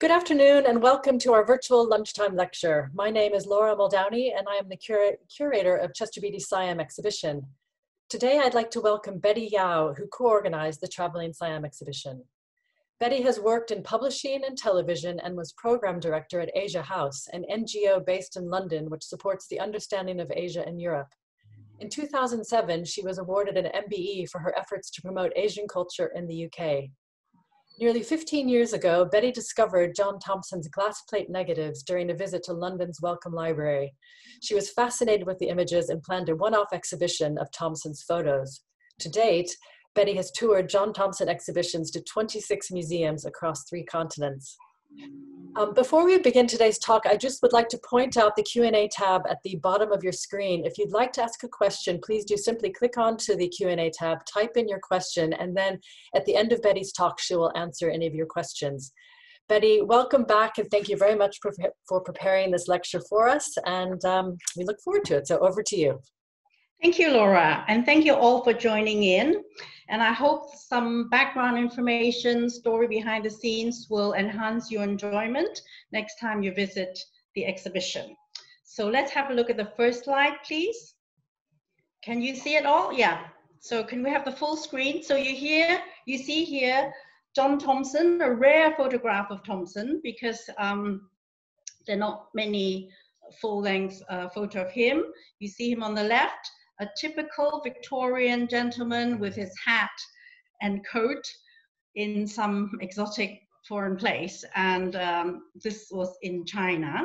Good afternoon and welcome to our virtual lunchtime lecture. My name is Laura Muldowney and I am the curator of Chester Beatty's Siam exhibition. Today I'd like to welcome Beatty Yao, who co-organized the Traveling Siam exhibition. Beatty has worked in publishing and television and was program director at Asia House, an NGO based in London which supports the understanding of Asia and Europe. In 2007, she was awarded an MBE for her efforts to promote Asian culture in the UK. Nearly 15 years ago, Beatty discovered John Thomson's glass plate negatives during a visit to London's Wellcome Library. She was fascinated with the images and planned a one-off exhibition of Thomson's photos. To date, Beatty has toured John Thomson exhibitions to 26 museums across 3 continents. Before we begin today's talk, I just would like to point out the Q&A tab at the bottom of your screen. If you'd like to ask a question, please do simply click onto the Q&A tab, type in your question, and then at the end of Betty's talk, she will answer any of your questions. Beatty, welcome back, and thank you very much for preparing this lecture for us, and we look forward to it. So over to you. Thank you, Laura, and thank you all for joining in. And I hope some background information, story behind the scenes will enhance your enjoyment next time you visit the exhibition. So let's have a look at the first slide, please. Can you see it all? Yeah. So can we have the full screen? So you see here John Thomson, a rare photograph of Thomson because there are not many full-length photo of him. You see him on the left. A typical Victorian gentleman with his hat and coat in some exotic foreign place, and this was in China.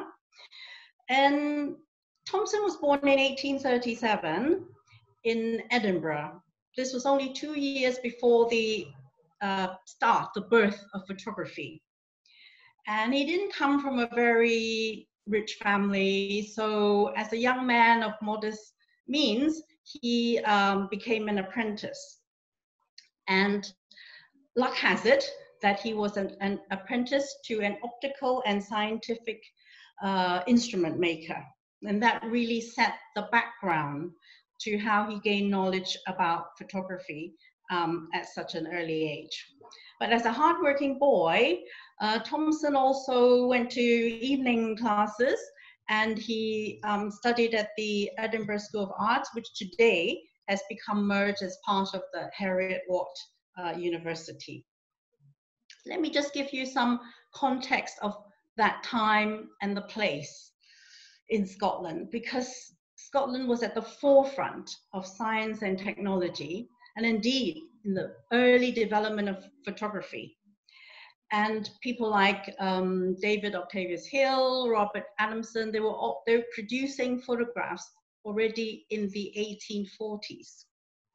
And Thomson was born in 1837 in Edinburgh. This was only 2 years before the birth of photography. And he didn't come from a very rich family, so as a young man of modest means, he became an apprentice. And luck has it that he was an apprentice to an optical and scientific instrument maker. And that really set the background to how he gained knowledge about photography at such an early age. But as a hardworking boy, Thomson also went to evening classes, and he studied at the Edinburgh School of Arts, which today has become merged as part of the Heriot-Watt University. Let me just give you some context of that time and the place in Scotland, because Scotland was at the forefront of science and technology, and indeed in the early development of photography. And people like David Octavius Hill, Robert Adamson, they were producing photographs already in the 1840s.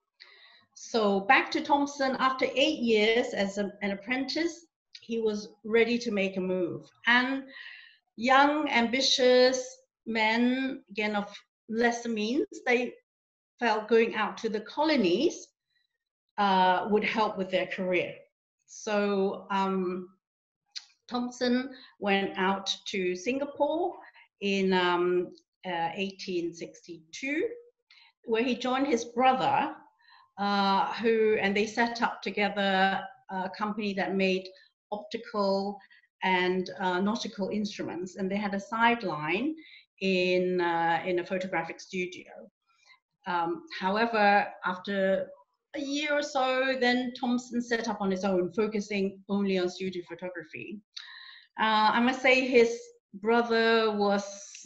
So back to Thomson, after 8 years as an apprentice, he was ready to make a move. And young, ambitious men, again of lesser means, they felt going out to the colonies would help with their career. So Thomson went out to Singapore in 1862, where he joined his brother, and they set up together a company that made optical and nautical instruments, and they had a sideline in a photographic studio. However, after a year or so, then Thomson set up on his own, focusing only on studio photography. I must say his brother was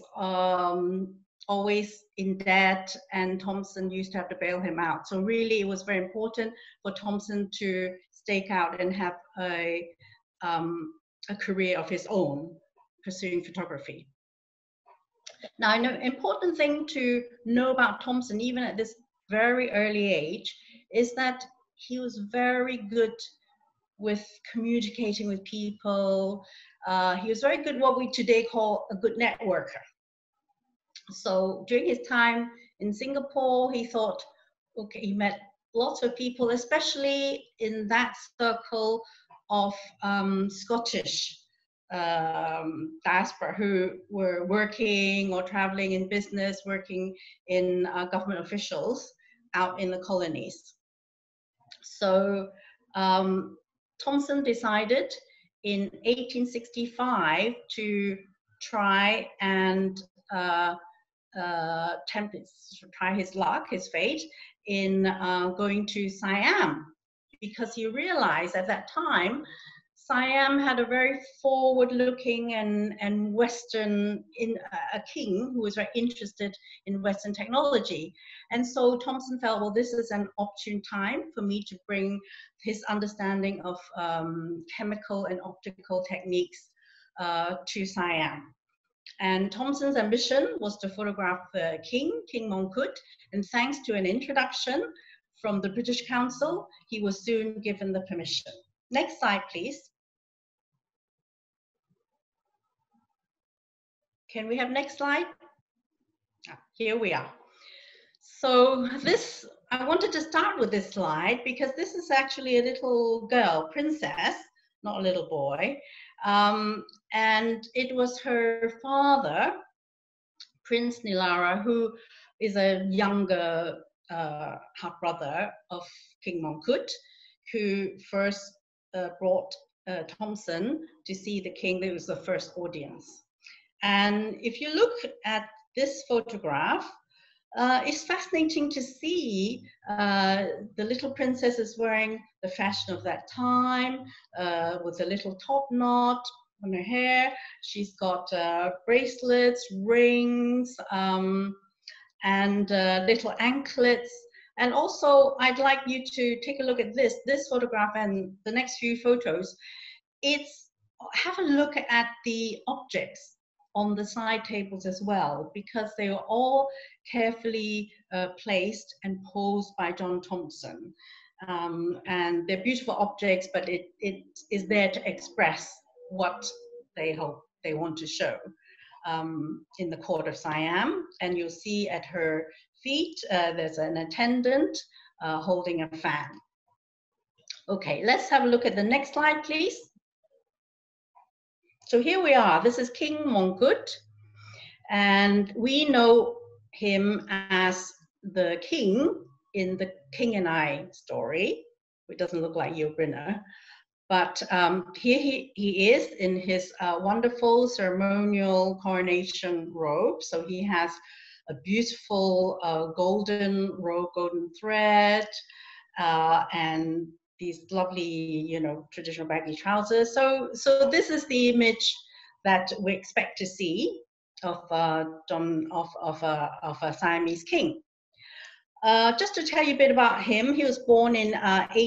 always in debt, and Thomson used to have to bail him out. So really it was very important for Thomson to stake out and have a career of his own, pursuing photography. Now, an important thing to know about Thomson, even at this very early age, is that he was very good with communicating with people. He was very good, what we today call a good networker. So during his time in Singapore, he thought, okay, he met lots of people, especially in that circle of Scottish diaspora who were working or traveling in business, working in government officials out in the colonies. So Thomson decided in 1865 to try and try his luck, his fate, in going to Siam, because he realized at that time Siam had a very forward-looking and Western a king who was very interested in Western technology. And so Thomson felt, well, this is an opportune time for me to bring his understanding of chemical and optical techniques to Siam. And Thomson's ambition was to photograph the king, King Mongkut, and thanks to an introduction from the British Council, he was soon given the permission. Next slide, please. Can we have next slide? Here we are. So this, I wanted to start with this slide because this is actually a little girl, princess, not a little boy. And it was her father, Prince Nilara, who is a younger half-brother of King Mongkut, who first brought Thomson to see the king. That was the first audience. And if you look at this photograph, it's fascinating to see the little princess is wearing the fashion of that time, with a little top knot on her hair. She's got bracelets, rings, and little anklets. And also, I'd like you to take a look at this photograph and the next few photos. Have a look at the objects on the side tables as well, because they are all carefully placed and posed by John Thomson. And they're beautiful objects, but it is there to express what they hope they want to show in the court of Siam. And you'll see at her feet, there's an attendant holding a fan. Okay, let's have a look at the next slide, please. So here we are. This is King Mongkut, and we know him as the king in the King and I story. It doesn't look like Yul Brynner, but here he is in his wonderful ceremonial coronation robe. So he has a beautiful golden robe, golden thread, and these lovely, traditional baggy trousers. So this is the image that we expect to see of a Siamese king. Just to tell you a bit about him, he was born in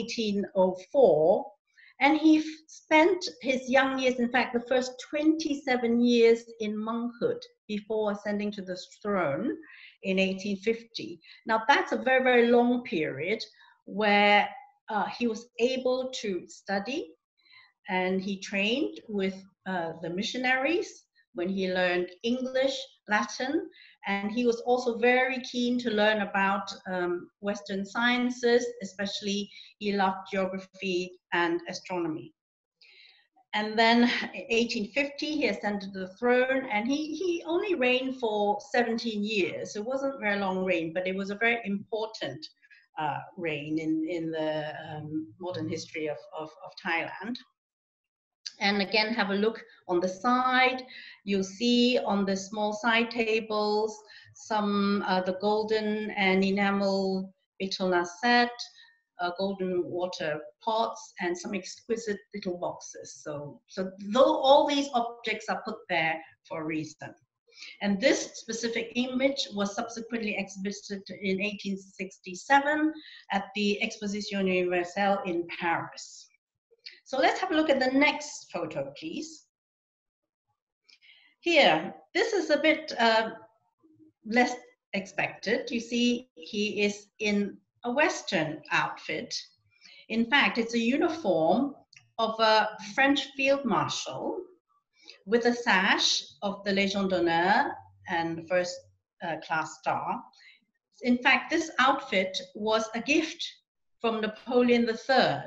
1804, and he spent his young years, in fact, the first 27 years in monkhood before ascending to the throne in 1850. Now that's a very, very long period where he was able to study, and he trained with the missionaries when he learned English, Latin, and he was also very keen to learn about Western sciences, especially he loved geography and astronomy. And then in 1850, he ascended to the throne, and he only reigned for 17 years. It wasn't a very long reign, but it was a very important reign in the modern history of Thailand. And again, have a look on the side. You'll see on the small side tables some the golden and enamel bitulna set, golden water pots, and some exquisite little boxes. So though all these objects are put there for a reason. And this specific image was subsequently exhibited in 1867 at the Exposition Universelle in Paris. So let's have a look at the next photo, please. Here, this is a bit less expected. You see, he is in a Western outfit. In fact, it's a uniform of a French field marshal with a sash of the Légion d'honneur and first class star. In fact, this outfit was a gift from Napoleon III.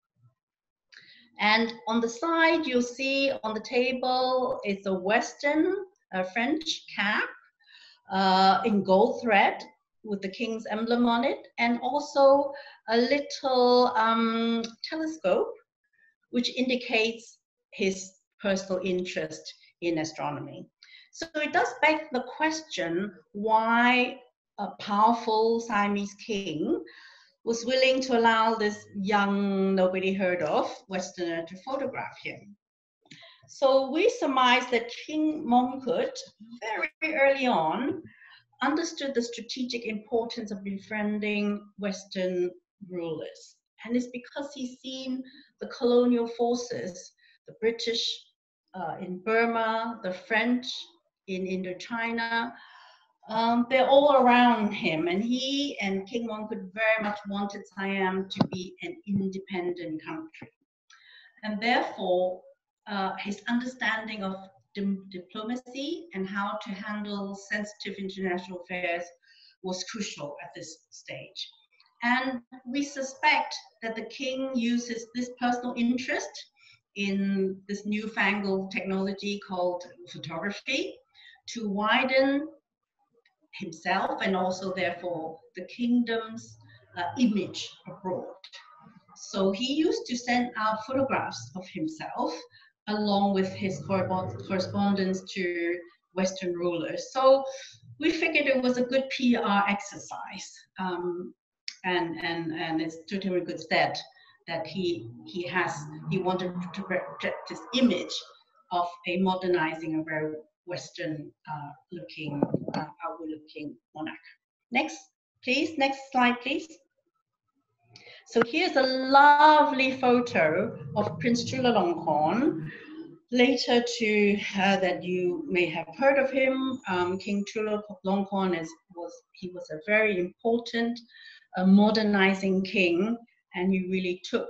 And on the side, you'll see on the table, it's a Western French cap in gold thread with the king's emblem on it, and also a little telescope, which indicates his personal interest in astronomy. So it does beg the question why a powerful Siamese king was willing to allow this young, nobody heard of Westerner to photograph him. So we surmise that King Mongkut, very early on, understood the strategic importance of befriending Western rulers. And it's because he's seen the colonial forces, the British in Burma, the French in Indochina, they're all around him. And he and King Mongkut very much wanted Siam to be an independent country. And therefore, his understanding of diplomacy and how to handle sensitive international affairs was crucial at this stage. And we suspect that the king uses this personal interest in this newfangled technology called photography to widen himself and also therefore the kingdom's image abroad. So he used to send out photographs of himself along with his correspondence to Western rulers. So we figured it was a good PR exercise, and it stood him in good stead that he wanted to project this image of a modernizing, a very Western looking, outward looking monarch. Next, please. Next slide, please. So here's a lovely photo of Prince Chulalongkorn. Later that you may have heard of him, King Chulalongkorn was a very important modernizing king, and he really took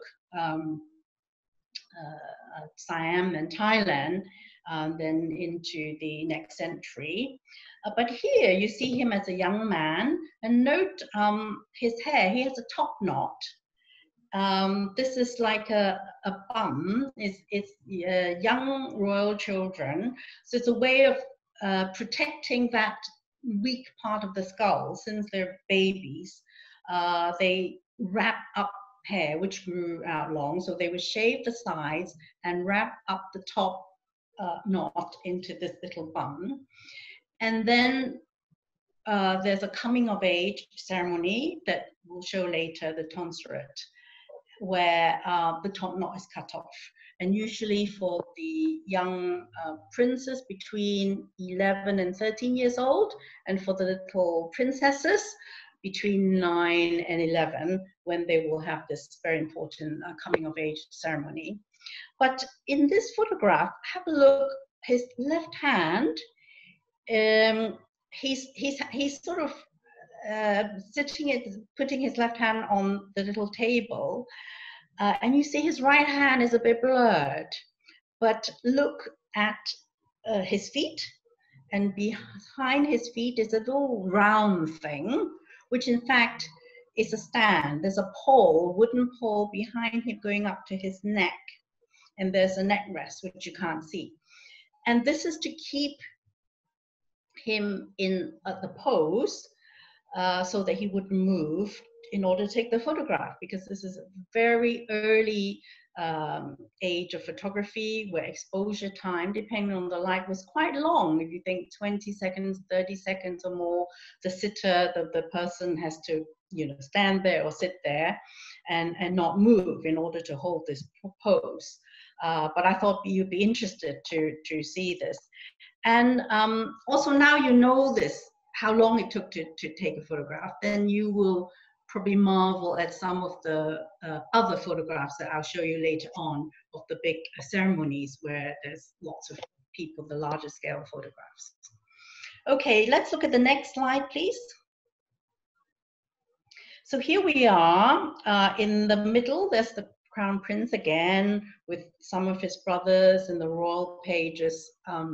Siam and Thailand then into the next century. But here you see him as a young man, and note his hair, he has a top knot. This is like a bum. It's young royal children. So it's a way of protecting that weak part of the skull. Since they're babies, they wrap up hair, which grew out long. So they would shave the sides and wrap up the top knot into this little bun. And then there's a coming of age ceremony that we'll show later, the tonsuret, where the top knot is cut off. And usually for the young princes between 11 and 13 years old, and for the little princesses between 9 and 11, when they will have this very important coming of age ceremony. But in this photograph, have a look, his left hand, he's sort of putting his left hand on the little table, and you see his right hand is a bit blurred. But look at his feet, and behind his feet is a little round thing, which in fact is a stand. There's a pole, wooden pole behind him going up to his neck, and there's a neck rest which you can't see. And this is to keep him in the pose so that he wouldn't move in order to take the photograph, because this is a very early age of photography where exposure time, depending on the light, was quite long. If you think 20 seconds, 30 seconds or more, the sitter, the person has to, you know, stand there or sit there and not move in order to hold this pose. But I thought you'd be interested to see this. And also now you know this, how long it took to take a photograph, then you will probably marvel at some of the other photographs that I'll show you later on of the big ceremonies where there's lots of people, the larger scale photographs. Okay, let's look at the next slide, please. So here we are in the middle, there's the Crown Prince again with some of his brothers in the royal pages.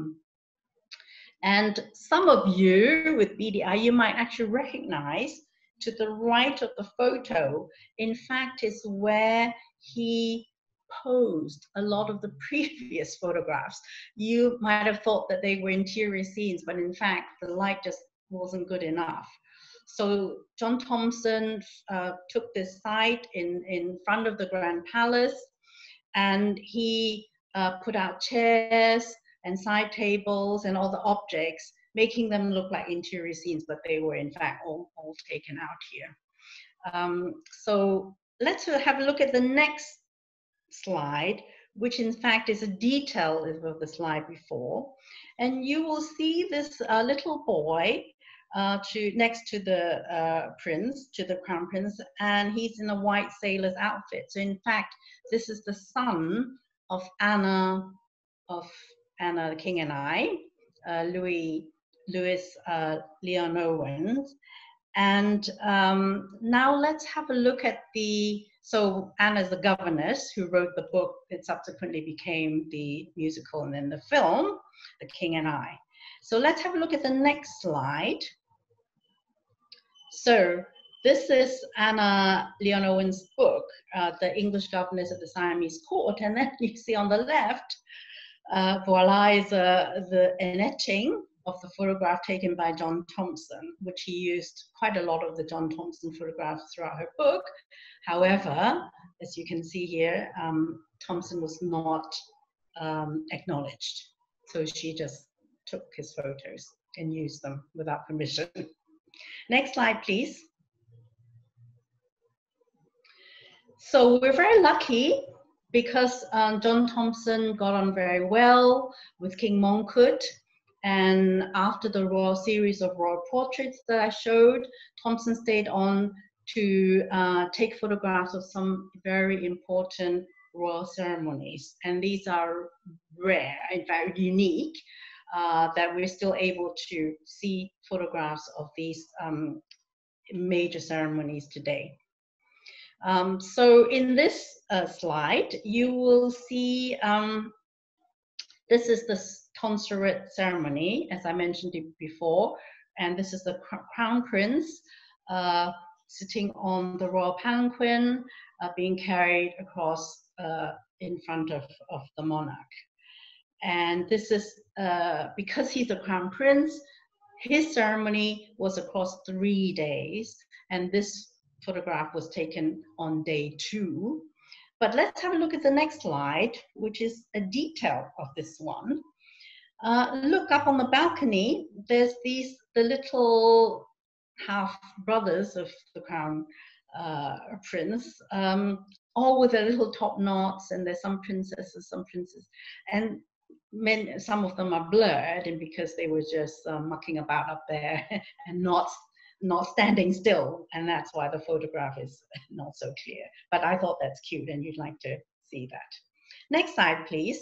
And some of you with Beatty eye, you might actually recognize to the right of the photo, in fact, is where he posed a lot of the previous photographs. You might have thought that they were interior scenes, but in fact, the light just wasn't good enough. So John Thomson took this site in front of the Grand Palace, and he put out chairs and side tables and all the objects, making them look like interior scenes, but they were in fact all taken out here. So let's have a look at the next slide, which in fact is a detail of the slide before. And you will see this little boy next to the prince, to the crown prince, and he's in a white sailor's outfit. So in fact, this is the son of Anna, the King and I, Louis Leon Owens. And now let's have a look at so Anna's the governess who wrote the book that subsequently became the musical and then the film, The King and I. So let's have a look at the next slide. So this is Anna Leon Owens' book, The English Governess at the Siamese Court. And then you see on the left, voila, is an etching of the photograph taken by John Thomson, which he used quite a lot of the John Thomson photographs throughout her book. However, as you can see here, Thomson was not acknowledged. So she just took his photos and used them without permission. Next slide, please. So we're very lucky because John Thomson got on very well with King Mongkut. And after the royal series of royal portraits that I showed, Thomson stayed on to take photographs of some very important royal ceremonies. And these are rare, in fact unique, that we're still able to see photographs of these major ceremonies today. So in this slide, you will see this is the tonsuret ceremony, as I mentioned before, and this is the crown prince sitting on the royal palanquin, being carried across in front of the monarch. And this is because he's a crown prince, his ceremony was across 3 days, and this photograph was taken on day 2. But let's have a look at the next slide, which is a detail of this one. Look up on the balcony, there's the little half brothers of the crown prince, all with their little top knots, and there's some princesses, some princes, and some of them are blurred, and because they were just mucking about up there and not standing still, and that's why the photograph is not so clear. But I thought that's cute, and you'd like to see that. Next slide, please.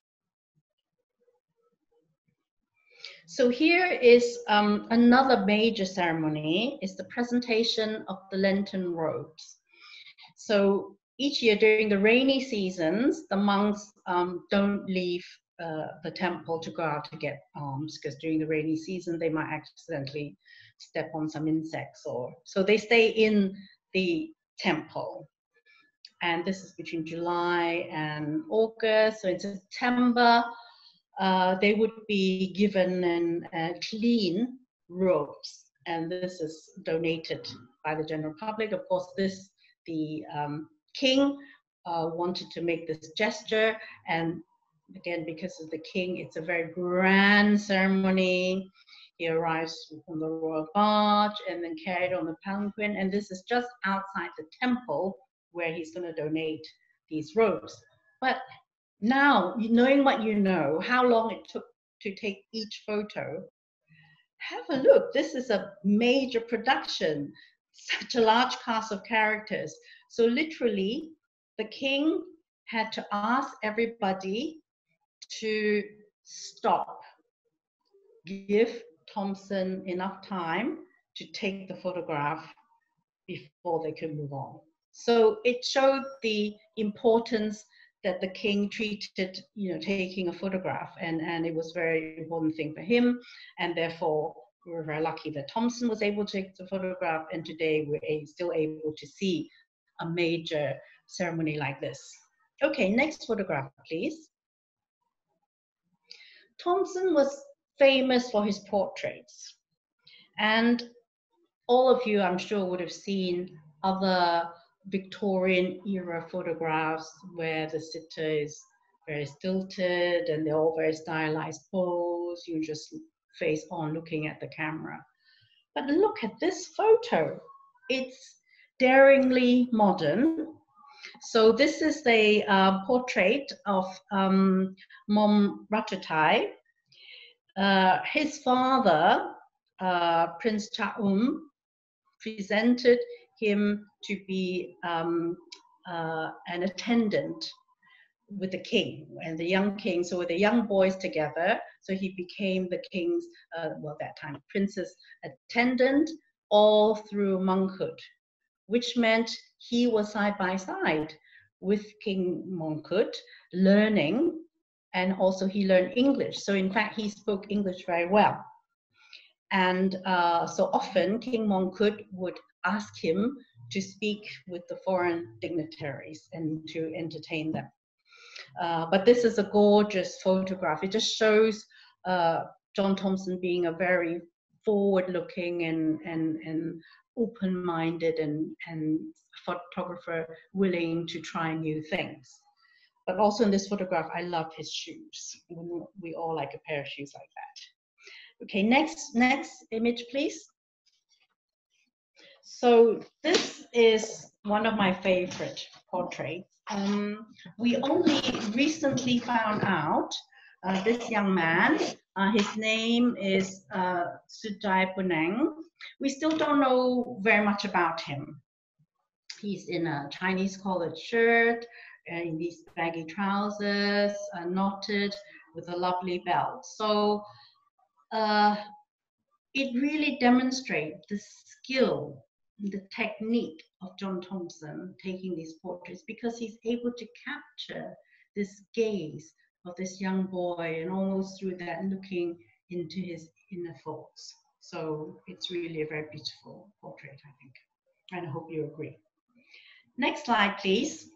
So here is another major ceremony, is the presentation of the Lenten robes. So each year during the rainy seasons, the monks don't leave the temple to go out to get alms, because during the rainy season they might accidentally step on some insects, or so they stay in the temple. And this is between July and August. So in September they would be given clean robes, and this is donated by the general public. Of course, the king wanted to make this gesture, and again, because of the king, it's a very grand ceremony. He arrives on the royal barge and then carried on the palanquin, and this is just outside the temple where he's going to donate these robes. But now, knowing what you know, how long it took to take each photo, have a look. This is a major production, such a large cast of characters. So literally, the king had to ask everybody to stop, give Thomson enough time to take the photograph before they could move on. So it showed the importance that the king treated, taking a photograph, and it was a very important thing for him, and therefore we're very lucky that Thomson was able to take the photograph, and today we're still able to see a major ceremony like this. Okay, next photograph, please. Thomson was famous for his portraits, and all of you, I'm sure, would have seen other Victorian era photographs where the sitter is very stilted, and they're all very stylized pose. You just face on looking at the camera. But look at this photo. It's daringly modern. So this is a portrait of Mom Ratchathai. His father, Prince Chaum, presented him to be an attendant with the king and the young king. So with the young boys together, so he became the king's, well, that time, prince's attendant all through monkhood, which meant he was side by side with King Mongkut, learning, and also he learned English. So in fact, he spoke English very well. And so often King Mongkut would ask him to speak with the foreign dignitaries and to entertain them. But this is a gorgeous photograph. It just shows John Thomson being a very forward-looking and open-minded and photographer willing to try new things. But also in this photograph, I love his shoes. We all like a pair of shoes like that. Okay, next image, please. So this is one of my favorite portraits. We only recently found out this young man, his name is Sujai Puneng. We still don't know very much about him. He's in a Chinese collared shirt, in these baggy trousers, knotted with a lovely belt. So it really demonstrates the skill, the technique of John Thomson taking these portraits, because he's able to capture this gaze of this young boy and almost through that looking into his inner thoughts. So it's really a very beautiful portrait, I think, and I hope you agree. Next slide, please.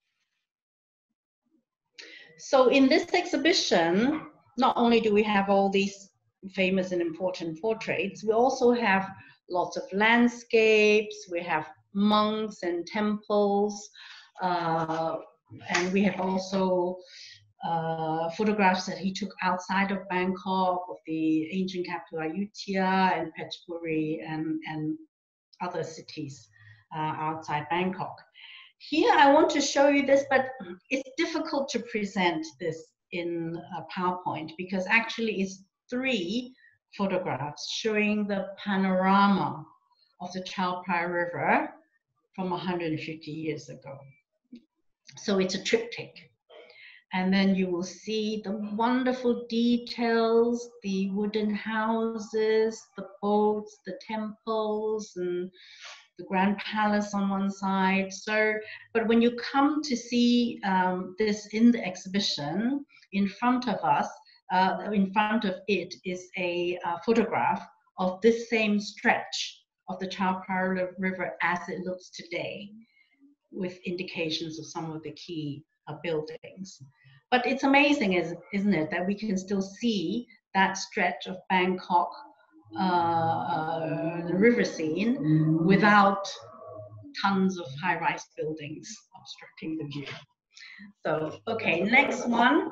So in this exhibition, not only do we have all these famous and important portraits, we also have lots of landscapes, we have monks and temples, and we have also photographs that he took outside of Bangkok, of the ancient capital Ayutthaya and Phetchaburi and other cities outside Bangkok. Here I want to show you this, but it's difficult to present this in a PowerPoint because actually it's 3 photographs showing the panorama of the Chao Phraya River from 150 years ago. So it's a triptych. And then you will see the wonderful details, the wooden houses, the boats, the temples, and the Grand Palace on one side. So, but when you come to see this in the exhibition, in front of us, in front of it is a photograph of this same stretch of the Chao Phraya River as it looks today, with indications of some of the key buildings. But it's amazing, isn't it, that we can still see that stretch of Bangkok river scene without tons of high-rise buildings obstructing the view. So, okay, next one.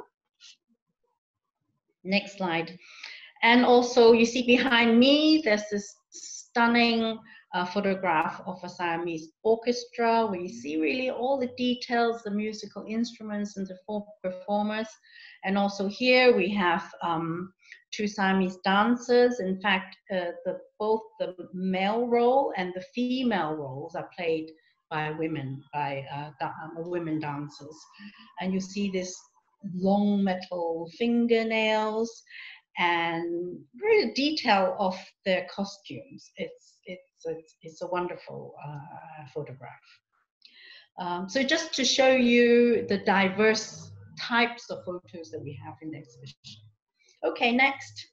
Next slide. And also you see behind me, there's this stunning photograph of a Siamese orchestra where you see really all the details, the musical instruments and the 4 performers. And also here we have 2 Siamese dancers. In fact, both the male role and the female roles are played by women, by women dancers. And you see this long metal fingernails and really detail of their costumes. It's a wonderful photograph. So just to show you the diverse types of photos that we have in the exhibition. Okay, next.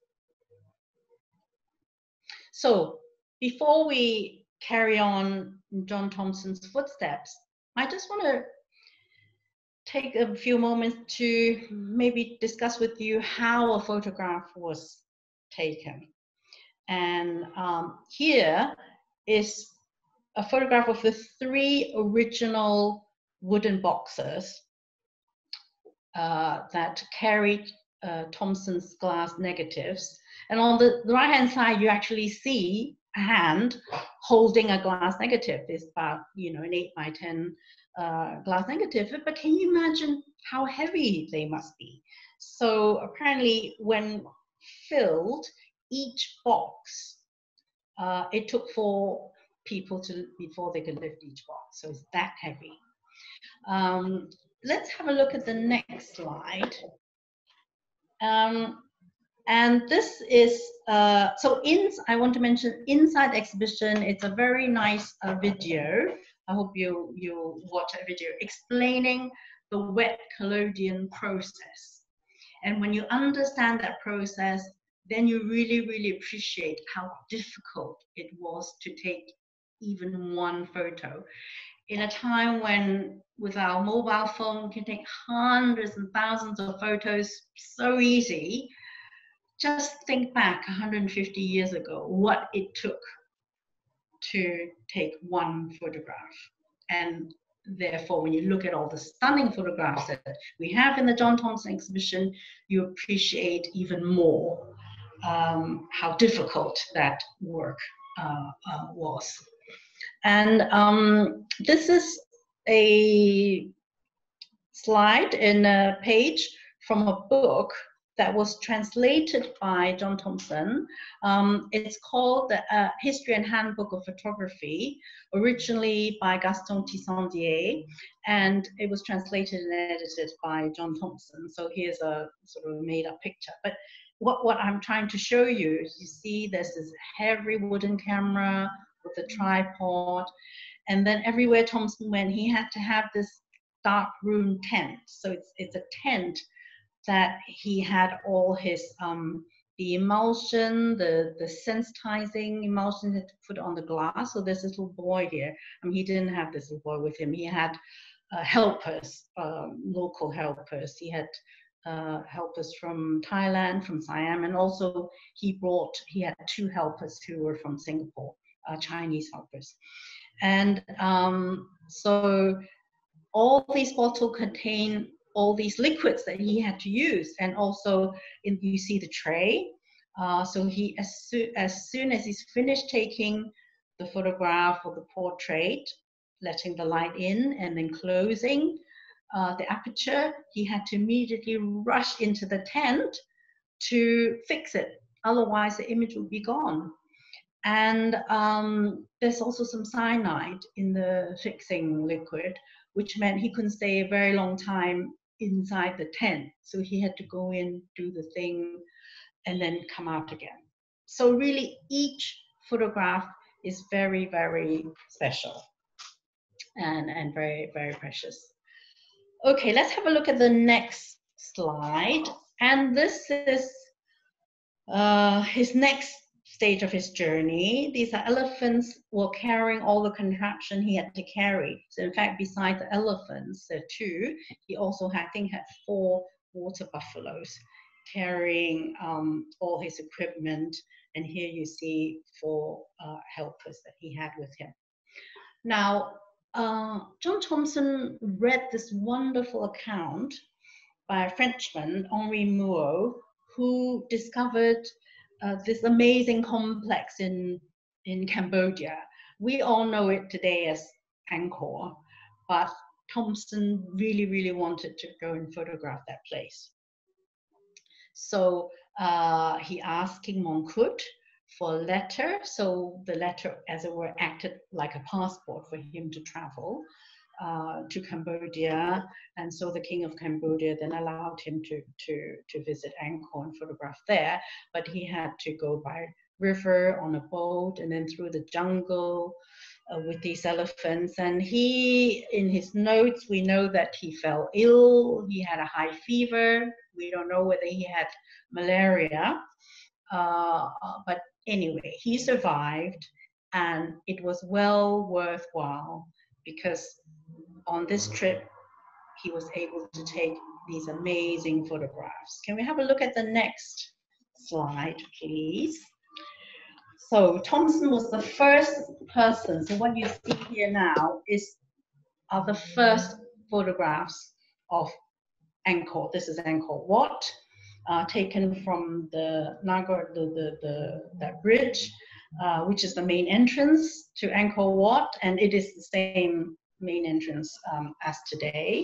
So before we carry on John Thomson's footsteps, I just want to take a few moments to maybe discuss with you how a photograph was taken. And here is a photograph of the 3 original wooden boxes that carried Thomson's glass negatives. And on the right-hand side, you actually see a hand holding a glass negative. It's about, you know, an 8 by 10 glass negative. But can you imagine how heavy they must be? So apparently, when filled, each box, it took 4 people before they could lift each box. So it's that heavy. Let's have a look at the next slide. And this is, I want to mention inside the exhibition, it's a very nice video. I hope you'll watch a video explaining the wet collodion process. And when you understand that process, then you really, really appreciate how difficult it was to take even one photo. In a time when, with our mobile phone, we can take hundreds and thousands of photos so easy. Just think back 150 years ago, what it took to take one photograph. And therefore, when you look at all the stunning photographs that we have in the John Thomson exhibition, you appreciate even more how difficult that work was. And this is a slide in a page from a book that was translated by John Thomson. It's called the History and Handbook of Photography, originally by Gaston Tissandier, and it was translated and edited by John Thomson. So here's a sort of made up picture. But what I'm trying to show you is, you see there's this heavy wooden camera with a tripod, and then everywhere Thomson went, he had to have this dark room tent. So it's a tent that he had all his the emulsion, the sensitizing emulsion that to put on the glass. So there's this little boy here. I mean, he didn't have this little boy with him. He had helpers, local helpers. He had helpers from Thailand, from Siam, and also he had 2 helpers who were from Singapore, Chinese helpers. And so all these bottles contain all these liquids that he had to use. And also you see the tray. So he, as soon as he's finished taking the photograph or the portrait, letting the light in and then closing the aperture, he had to immediately rush into the tent to fix it. Otherwise the image would be gone. And there's also some cyanide in the fixing liquid, which meant he couldn't stay a very long time inside the tent. So he had to go in, do the thing, and then come out again. So really each photograph is very, very special and very, very precious. Okay, let's have a look at the next slide. And this is his next stage of his journey. These are elephants were carrying all the contraption he had to carry. So in fact, besides the elephants, there are 2, he also had, I think, had 4 water buffaloes carrying all his equipment. And here you see 4 helpers that he had with him. Now, John Thomson read this wonderful account by a Frenchman, Henri Mouot, who discovered this amazing complex in Cambodia. We all know it today as Angkor, but Thomson really, really wanted to go and photograph that place. So he asked King Mongkut for a letter. So the letter, as it were, acted like a passport for him to travel to Cambodia. And so the King of Cambodia then allowed him to visit Angkor and photograph there. But he had to go by river on a boat and then through the jungle with these elephants. And he, in his notes, we know that he fell ill. He had a high fever. We don't know whether he had malaria. But anyway, he survived, and it was well worthwhile, because on this trip, he was able to take these amazing photographs. Can we have a look at the next slide, please? So Thomson was the first person. So what you see here now are the first photographs of Angkor. This is Angkor Wat, taken from the Nagar, that bridge, which is the main entrance to Angkor Wat, and it is the same main entrance as today.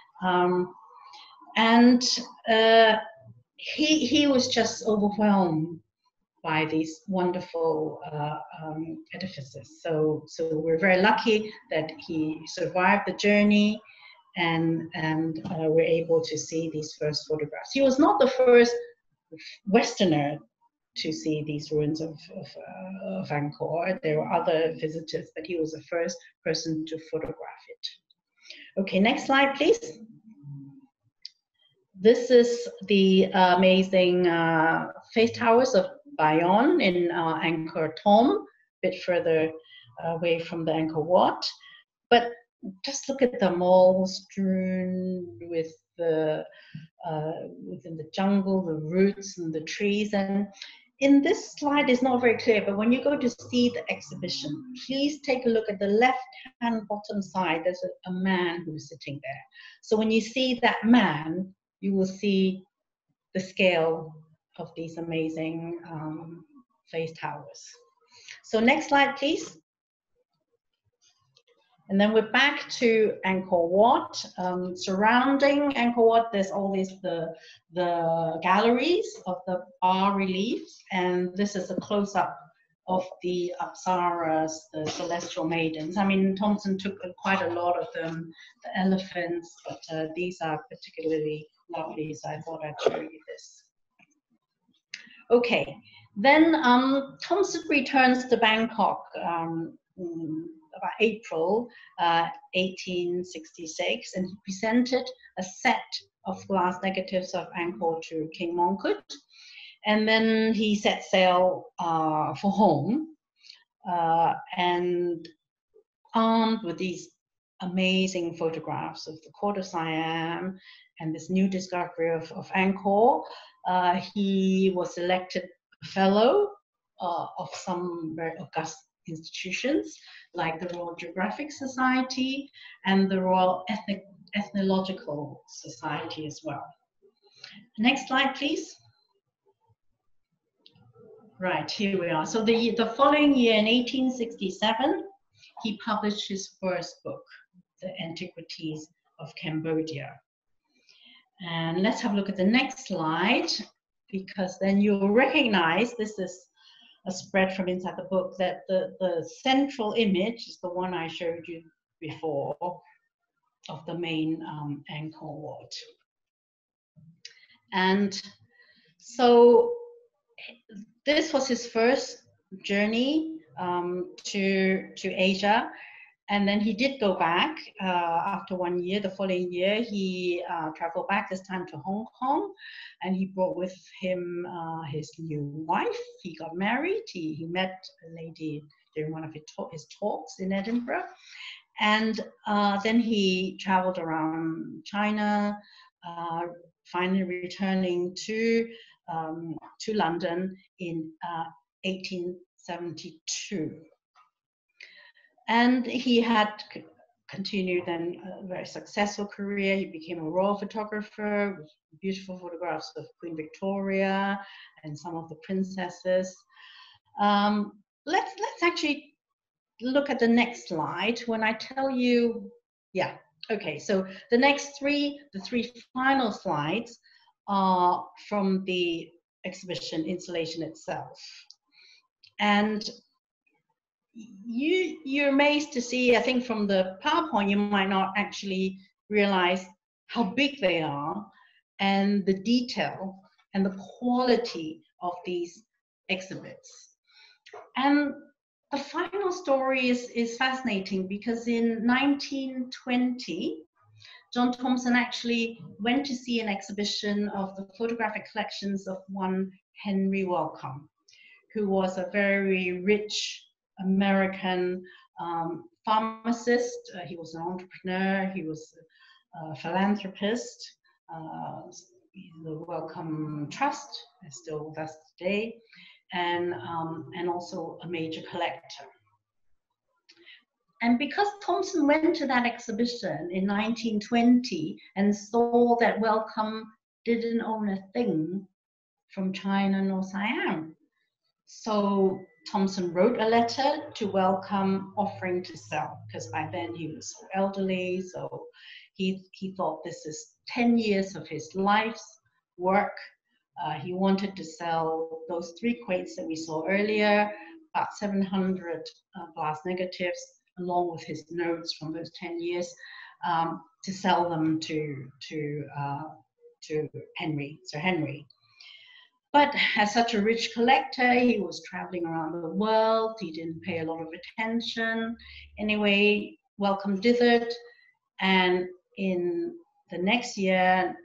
He was just overwhelmed by these wonderful edifices. So we're very lucky that he survived the journey, and we're able to see these first photographs. He was not the first Westerner to see these ruins of Angkor. There were other visitors, but he was the first person to photograph it. Okay, next slide, please. This is the amazing face towers of Bayon in Angkor Thom, a bit further away from the Angkor Wat. But just look at them all strewn with within the jungle, the roots and the trees. And in this slide, it's not very clear, but when you go to see the exhibition, please take a look at the left-hand bottom side. There's a man who's sitting there. So when you see that man, you will see the scale of these amazing face towers. So next slide, please. And then we're back to Angkor Wat. Surrounding Angkor Wat, there's always the galleries of the bas-reliefs, and this is a close-up of the Apsaras, the celestial maidens. I mean, Thomson took quite a lot of them, the elephants, but these are particularly lovely, so I thought I'd show you this. Okay, then Thomson returns to Bangkok about April 1866, and he presented a set of glass negatives of Angkor to King Mongkut, and then he set sail for home, and armed with these amazing photographs of the court of Siam and this new discovery of Angkor, he was elected a fellow of some very august institutions like the Royal Geographic Society and the Royal Ethnological Society as well. Next slide, please. Right, here we are. So the following year, in 1867, he published his first book, The Antiquities of Cambodia. And let's have a look at the next slide, because then you'll recognize this is a spread from inside the book, that the central image is the one I showed you before of the main Angkor Wat. And so this was his first journey to Asia. And then he did go back after 1 year. The following year, he traveled back, this time to Hong Kong, and he brought with him his new wife. He got married. He met a lady during one of his talks in Edinburgh. And then he traveled around China, finally returning to London in 1872. And he had continued then a very successful career. He became a royal photographer with beautiful photographs of Queen Victoria and some of the princesses. Let's actually look at the next slide when I tell you, yeah, okay, so the three final slides are from the exhibition installation itself. And you're amazed to see, I think from the PowerPoint, you might not actually realize how big they are and the detail and the quality of these exhibits. And the final story is fascinating, because in 1920, John Thomson actually went to see an exhibition of the photographic collections of one Henry Wellcome, who was a very rich American pharmacist. He was an entrepreneur. He was a philanthropist. The Wellcome Trust is still with us today, and also a major collector. And because Thomson went to that exhibition in 1920 and saw that Wellcome didn't own a thing from China nor Siam, so Thomson wrote a letter to Wellcome offering to sell, because by then he was so elderly, so he thought this is 10 years of his life's work. He wanted to sell those 3 crates that we saw earlier, about 700 glass negatives, along with his notes from those 10 years, to sell them to Sir Henry. But as such a rich collector, he was traveling around the world. He didn't pay a lot of attention. Anyway, Wellcome dithered, and in the next year,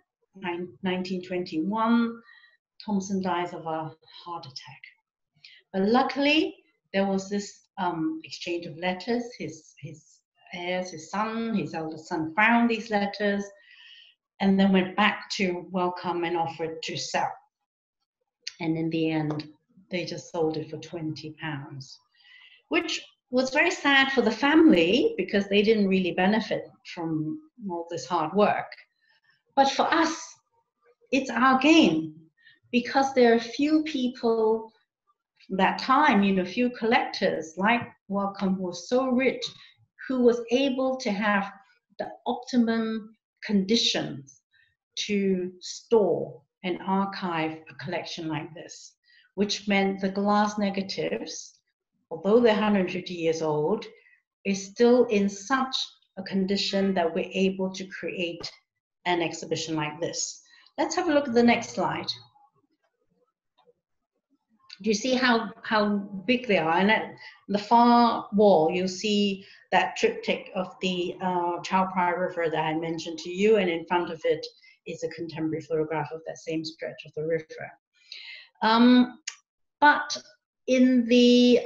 1921, Thomson dies of a heart attack. But luckily, there was this exchange of letters. His heirs, his eldest son, found these letters, and then went back to Wellcome and offered to sell. And in the end, they just sold it for £20, which was very sad for the family because they didn't really benefit from all this hard work. But for us, it's our gain, because there are few people that time, few collectors like Wellcome who was so rich, who was able to have the optimum conditions to store and archive a collection like this, which meant the glass negatives, although they're 150 years old, is still in such a condition that we're able to create an exhibition like this. Let's have a look at the next slide. Do you see how big they are? And at the far wall, you'll see that triptych of the Chao Phraya River that I mentioned to you, and in front of it is a contemporary photograph of that same stretch of the river. But in the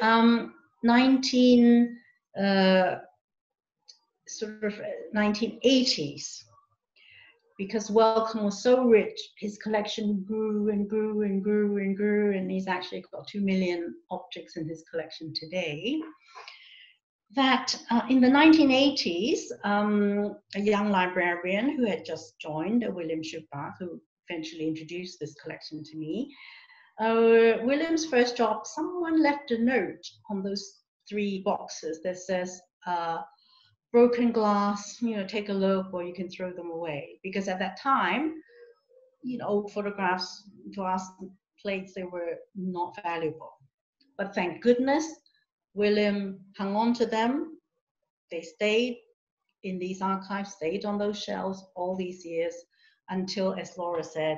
1980s, because Wellcome was so rich, his collection grew and grew and grew and grew, and he's actually got 2 million objects in his collection today. That in the 1980s, a young librarian who had just joined, William Schubach, who eventually introduced this collection to me, William's first job, someone left a note on those 3 boxes that says, broken glass, take a look, or you can throw them away. Because at that time, old photographs, glass plates, they were not valuable. But thank goodness, William hung on to them. They stayed in these archives, stayed on those shelves all these years until, as Laura said,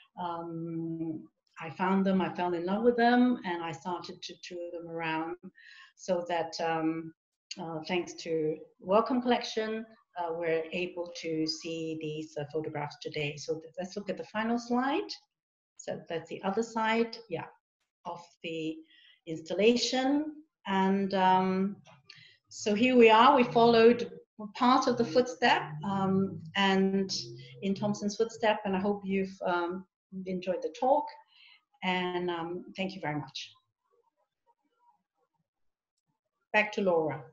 I found them, I fell in love with them, and I started to tour them around, so that thanks to Wellcome Collection, we're able to see these photographs today. So let's look at the final slide. So that's the other side, of the installation. And so here we are. We followed part of the footstep, and in Thomson's footstep, and I hope you've enjoyed the talk. And thank you very much. Back to Laura.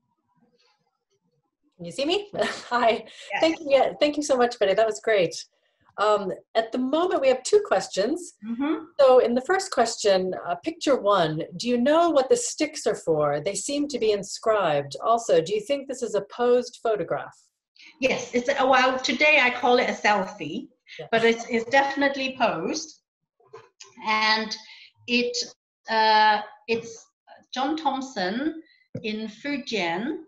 Can you see me? Hi. Yes. Thank you so much, Betty. That was great. At the moment, we have 2 questions. Mm-hmm. So in the first question, picture 1, do you know what the sticks are for? They seem to be inscribed. Also, do you think this is a posed photograph? Yes, it's well, today I call it a selfie, but it's definitely posed. And it's John Thomson in Fujian,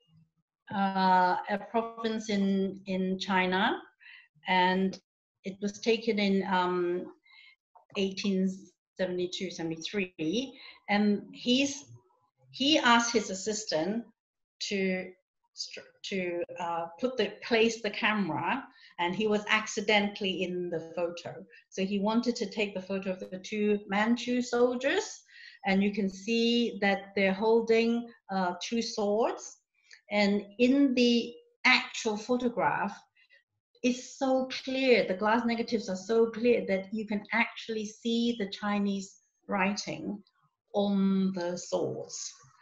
a province in China, and it was taken in 1872-73, and he asked his assistant to place the camera, and he was accidentally in the photo. So he wanted to take the photo of the 2 Manchu soldiers, and you can see that they're holding 2 swords. And in the actual photograph, it's so clear, the glass negatives are so clear that you can actually see the Chinese writing on the swords.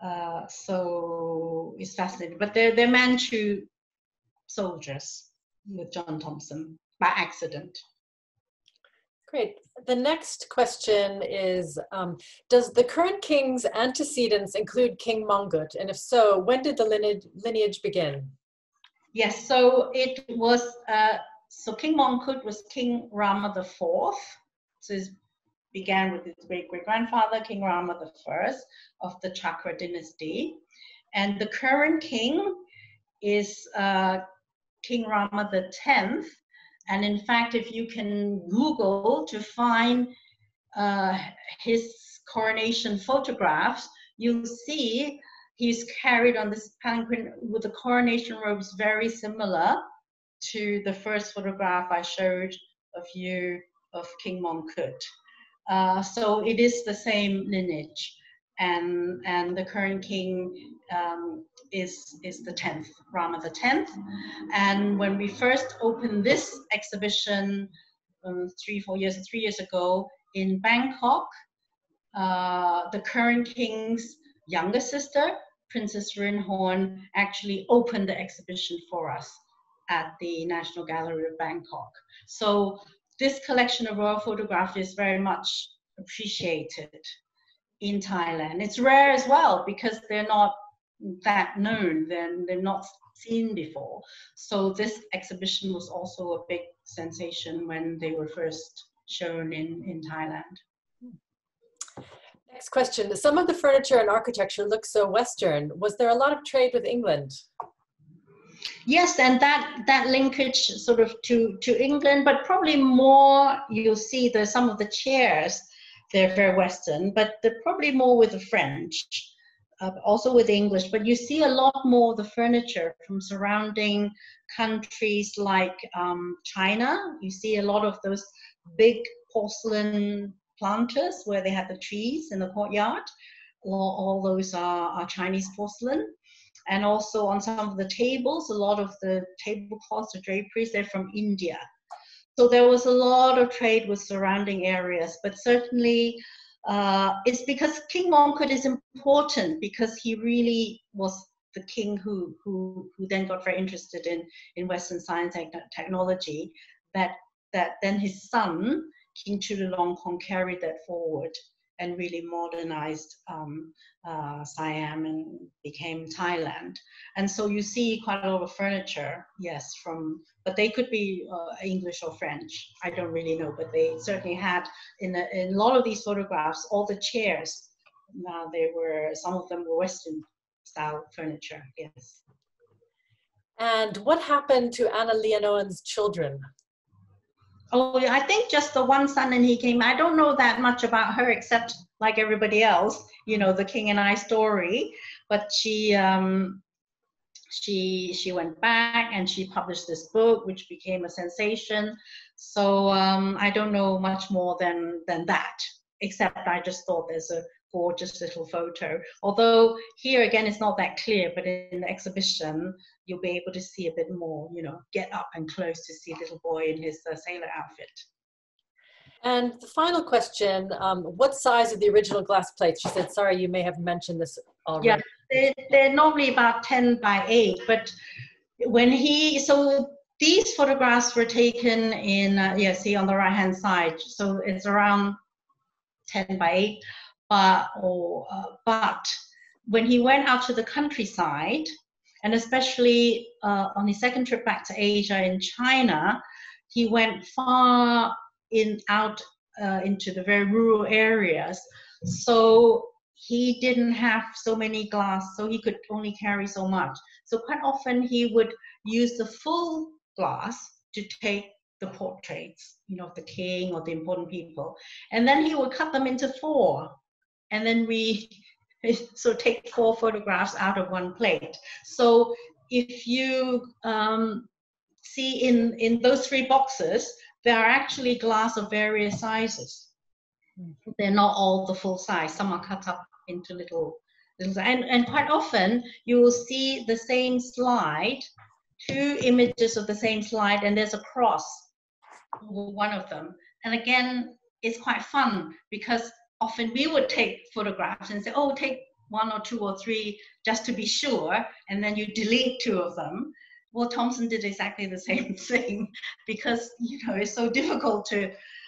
So it's fascinating. But they're Manchu soldiers with John Thomson by accident. Great. The next question is, does the current king's antecedents include King Mongkut? And if so, when did the lineage begin? Yes, so it was, so King Mongkut was King Rama IV. So it began with his great-great-grandfather, King Rama I of the Chakra dynasty. And the current king is King Rama X. And in fact, if you can Google to find his coronation photographs, you'll see he's carried on this palanquin with the coronation robes very similar to the first photograph I showed of you of King Mongkut. So it is the same lineage. And the current king is the 10th, Rama X. And when we first opened this exhibition 3 years ago in Bangkok, the current king's younger sister, Princess Rinhorn, actually opened the exhibition for us at the National Gallery of Bangkok. So this collection of royal photographs is very much appreciated in Thailand. It's rare as well because they're not that known, they're not seen before. So this exhibition was also a big sensation when they were first shown in Thailand. Next question. Some of the furniture and architecture looks so Western. Was there a lot of trade with England? Yes, and that linkage sort of to England, but probably more, you'll see there's some of the chairs, they're very Western, but they're probably more with the French, also with the English, but you see a lot more of the furniture from surrounding countries like China. You see a lot of those big porcelain planters where they have the trees in the courtyard. All those are Chinese porcelain. And also on some of the tables, a lot of the tablecloths, the draperies, they're from India. So there was a lot of trade with surrounding areas, but certainly it's because King Mongkut is important because he really was the king who then got very interested in Western science and technology, that then his son, King Chulalongkorn, carried that forward and really modernized Siam and became Thailand. And so you see quite a lot of furniture, yes, but they could be English or French. I don't really know, but they certainly had in a lot of these photographs, all the chairs. Some of them were Western style furniture, yes. And what happened to Anna Leonowens' children? Oh, I think just the one son, and he came. I don't know that much about her, except like everybody else, you know, the King and I story. But she went back and she published this book, which became a sensation. So I don't know much more than that, except I just thought there's a gorgeous little photo. Although here again, it's not that clear, but in the exhibition, you'll be able to see a bit more, you know, get up and close to see little boy in his sailor outfit. And the final question, what size are the original glass plates? She said, sorry, you may have mentioned this already. Yeah, they're normally about 10 by 8, but so these photographs were taken in, see on the right hand side, so it's around 10 by 8, but when he went out to the countryside, and especially on his second trip back to Asia in China, he went far out into the very rural areas. So he didn't have so many glass, so he could only carry so much. So quite often he would use the full glass to take the portraits, you know, of the king or the important people. And then he would cut them into 4. And then so take 4 photographs out of one plate. So if you see in those 3 boxes, there are actually glass of various sizes. They're not all the full size. Some are cut up into little and quite often you will see the same slide, 2 images of the same slide, and there's a cross over one of them. And again, it's quite fun because often we would take photographs and say, oh, take one or two or three just to be sure, and then you delete two of them. Well, Thomson did exactly the same thing, because it's so difficult to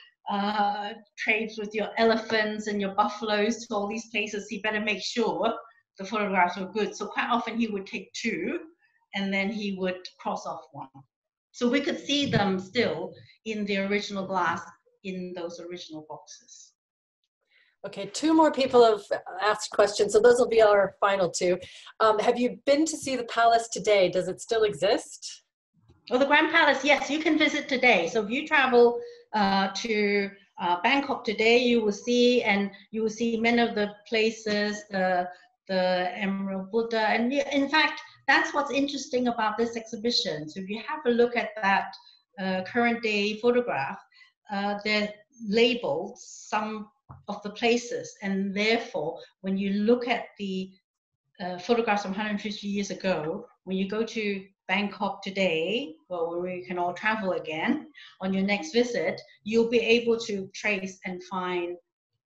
trade with your elephants and your buffaloes to all these places. He better make sure the photographs were good. So quite often he would take two, and then he would cross off one. So we could see them still in the original glass in those original boxes. Okay, two more people have asked questions, so those will be our final two. Have you been to see the palace today? Does it still exist? Oh, the Grand Palace, yes, you can visit today. So if you travel to Bangkok today, you will see many of the places, the Emerald Buddha, and in fact, that's what's interesting about this exhibition. So if you have a look at that current day photograph, they're labeled some of the places, and therefore when you look at the photographs from 150 years ago, when you go to Bangkok today, well, where we can all travel again on your next visit, you'll be able to trace and find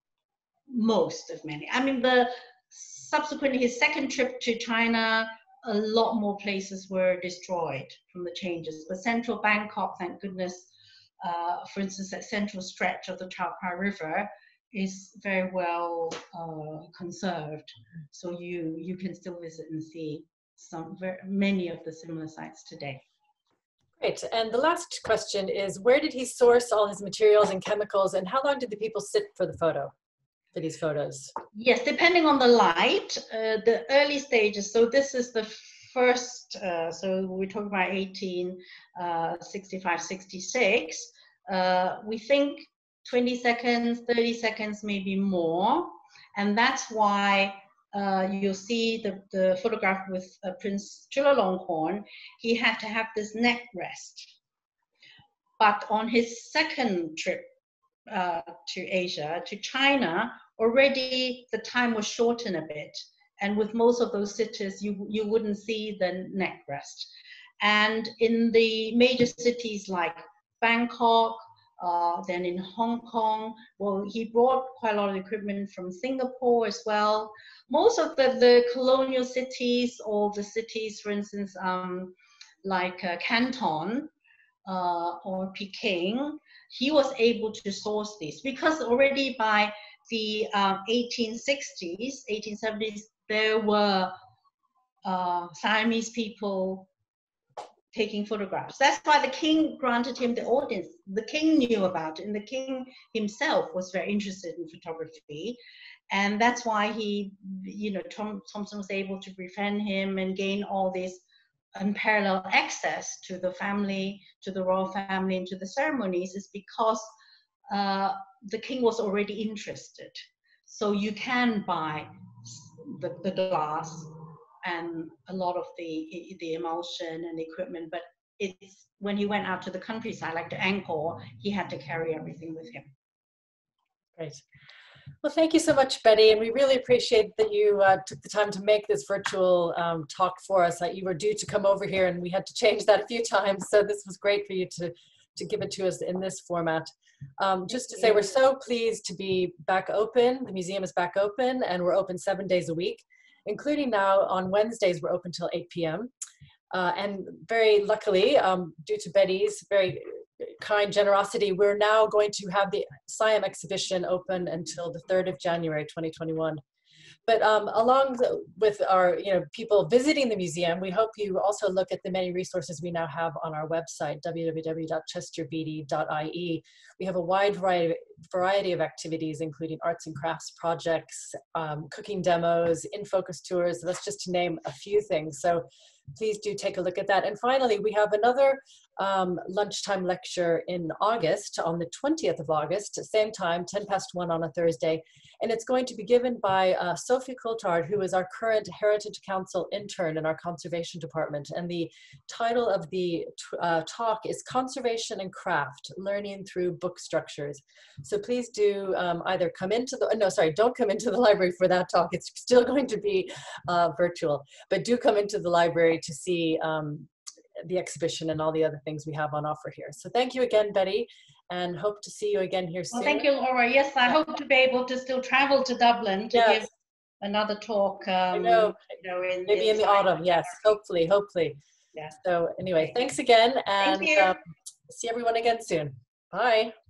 most of many. I mean, subsequently his second trip to China, a lot more places were destroyed from the changes. But central Bangkok, thank goodness, for instance, that central stretch of the Chao Phraya River is very well conserved. So you can still visit and see many of the similar sites today. Great. And the last question is, where did he source all his materials and chemicals, and how long did the people sit for these photos? Yes, depending on the light, the early stages. So this is the first, so we're talking about 1865, 66. We think 20 seconds, 30 seconds, maybe more. And that's why you'll see the photograph with Prince Chulalongkorn. He had to have this neck rest. But on his second trip to Asia, to China, already the time was shortened a bit. And with most of those sitters, you wouldn't see the neck rest. And in the major cities like Bangkok, then in Hong Kong, well, he brought quite a lot of equipment from Singapore as well. Most of the colonial cities, or the cities, for instance, like Canton or Peking, he was able to source these, because already by the 1860s, 1870s, there were Siamese people taking photographs. That's why the king granted him the audience. The king knew about it, and the king himself was very interested in photography. And that's why he, Thomson was able to befriend him and gain all this unparalleled access to the family, to the royal family, and to the ceremonies, is because the king was already interested. So you can buy the glass and a lot of the emulsion and equipment, but it's when he went out to the countryside, like to Angkor, he had to carry everything with him. Great. Well, thank you so much, Betty, and we really appreciate that you took the time to make this virtual talk for us. You were due to come over here, and we had to change that a few times, so this was great for you to give it to us in this format. Just to say, we're so pleased to be back open. The museum is back open, and we're open 7 days a week, including now on Wednesdays, we're open till 8 p.m. And very luckily, due to Betty's very kind generosity, we're now going to have the Siam exhibition open until the 3rd of January, 2021. But along with our people visiting the museum, we hope you also look at the many resources we now have on our website, www.chesterbeatty.ie. We have a wide variety of activities, including arts and crafts projects, cooking demos, in-focus tours. That's just to name a few things. So please do take a look at that. And finally, we have another lunchtime lecture in August, on the 20th of August, same time, 1:10 on a Thursday. And it's going to be given by Sophie Coulthard, who is our current Heritage Council intern in our conservation department. And the title of the talk is Conservation and Craft, Learning Through Book Structures. So please do either come into don't come into the library for that talk. It's still going to be virtual, but do come into the library to see the exhibition and all the other things we have on offer here. So thank you again, Betty, and hope to see you again here soon. Well, thank you, Laura. Yes, I hope to be able to still travel to Dublin to give another talk. I know. You know, Maybe in the autumn. Yes, hopefully. Yeah. So anyway, thanks again, and Thank you. see everyone again soon. Bye.